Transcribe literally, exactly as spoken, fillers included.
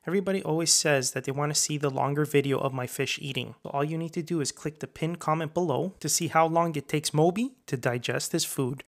Everybody always says that they want to see the longer video of my fish eating. So all you need to do is click the pinned comment below to see how long it takes Moby to digest his food.